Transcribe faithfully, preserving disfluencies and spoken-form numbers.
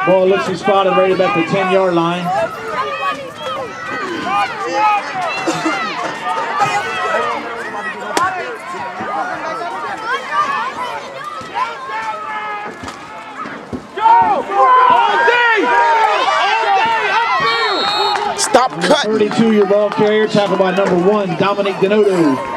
Ball looks to be spotted right about the ten yard line. Stop cutting. thirty-two year ball carrier, tackled by number one, Dominic Denoto.